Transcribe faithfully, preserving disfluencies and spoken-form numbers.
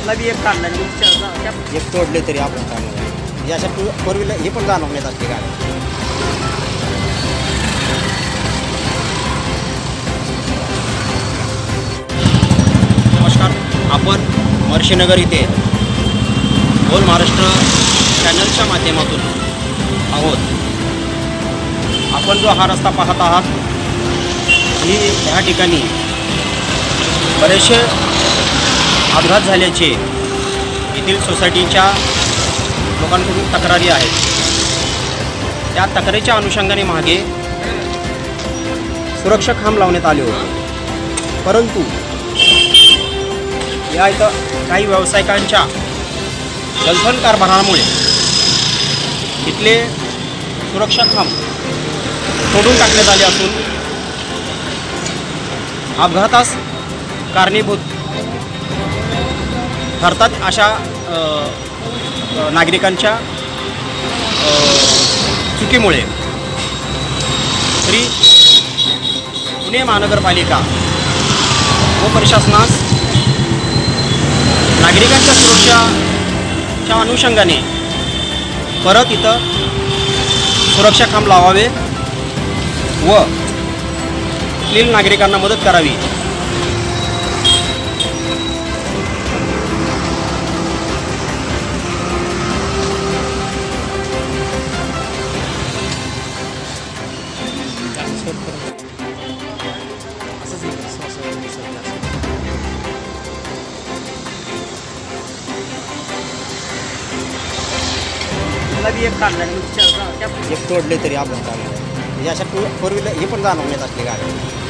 त्यातला बी एक काढला आणि त्या- त्या- एक तोडले तरी आपण चांगलं याच्या टू फोर व्हीलर हे पण जाणवण्यात असते गाडी. नमस्कार, आपण महर्षीनगर इथे बोल महाराष्ट्र चॅनलच्या माध्यमातून आहोत. आपण जो हा रस्ता पाहत आहात ही ह्या ठिकाणी बरेचसे अपघात झाल्याचे येथील सोसायटीच्या लोकांकडून तक्रारी आहेत. त्या तक्रारीच्या अनुषंगाने मागे सुरक्षा खांब लावण्यात आले होते, परंतु या इथं काही व्यावसायिकांच्या गलथन कारभारामुळे इथले सुरक्षा खांब तोडून टाकण्यात आले असून अपघातास कारणीभूत ठरतात अशा नागरिकांच्या चुकीमुळे तरी पुणे महानगरपालिका व प्रशासनास नागरिकांच्या सुरक्षाच्या अनुषंगाने परत इथं सुरक्षा खांब लावावे व इथलील नागरिकांना मदत करावी. त्यातला बी एक काढला आणि त्या- त्या- एक तोडले तरी आपण चांगलं याच्या टू फोर व्हीलर हे पण जाणवण्यात असते गाडी.